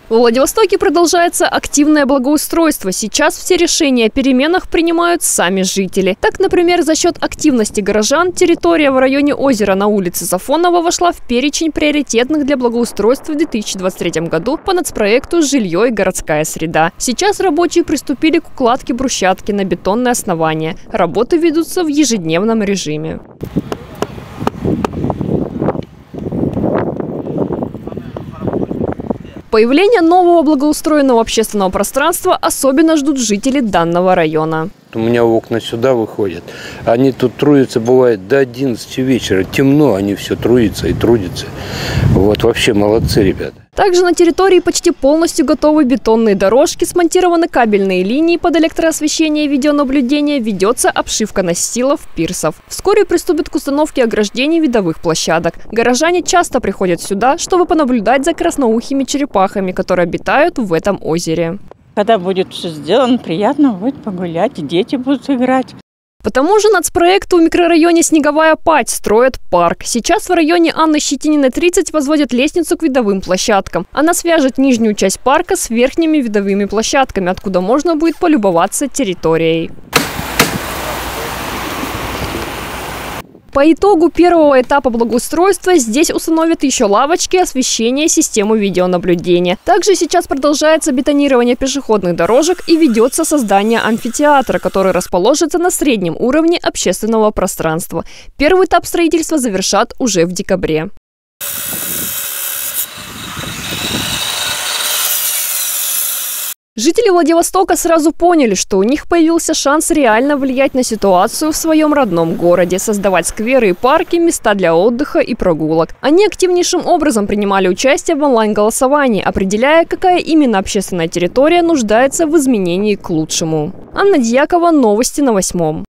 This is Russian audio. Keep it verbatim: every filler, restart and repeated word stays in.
В Владивостоке продолжается активное благоустройство. Сейчас все решения о переменах принимают сами жители. Так, например, за счет активности горожан территория в районе озера на улице Сафонова вошла в перечень приоритетных для благоустройства в две тысячи двадцать третьем году по нацпроекту «Жилье и городская среда». Сейчас рабочие приступили к укладке брусчатки на бетонное основание. Работы ведутся в ежедневном режиме. Появление нового благоустроенного общественного пространства особенно ждут жители данного района. У меня окна сюда выходят. Они тут трудятся, бывает, до одиннадцати вечера. Темно, они все трудятся и трудятся. Вот, вообще молодцы ребята. Также на территории почти полностью готовы бетонные дорожки, смонтированы кабельные линии под электроосвещение и видеонаблюдение, ведется обшивка настилов, пирсов. Вскоре приступят к установке ограждений видовых площадок. Горожане часто приходят сюда, чтобы понаблюдать за красноухими черепахами, которые обитают в этом озере. Когда будет все сделано, приятно будет погулять, и дети будут играть. По тому же нацпроекту в микрорайоне Снеговая Падь строят парк. Сейчас в районе Анны Щетининой, тридцать, возводят лестницу к видовым площадкам. Она свяжет нижнюю часть парка с верхними видовыми площадками, откуда можно будет полюбоваться территорией. По итогу первого этапа благоустройства здесь установят еще лавочки, освещение, систему видеонаблюдения. Также сейчас продолжается бетонирование пешеходных дорожек и ведется создание амфитеатра, который расположится на среднем уровне общественного пространства. Первый этап строительства завершат уже в декабре. Жители Владивостока сразу поняли, что у них появился шанс реально влиять на ситуацию в своем родном городе, создавать скверы и парки, места для отдыха и прогулок. Они активнейшим образом принимали участие в онлайн-голосовании, определяя, какая именно общественная территория нуждается в изменении к лучшему. Анна Дьякова, новости на восьмом.